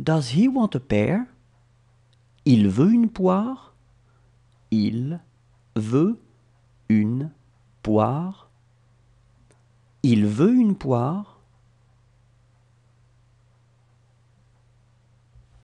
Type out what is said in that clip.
Does he want a pear? Il veut une poire. Il veut une poire. Il veut une poire.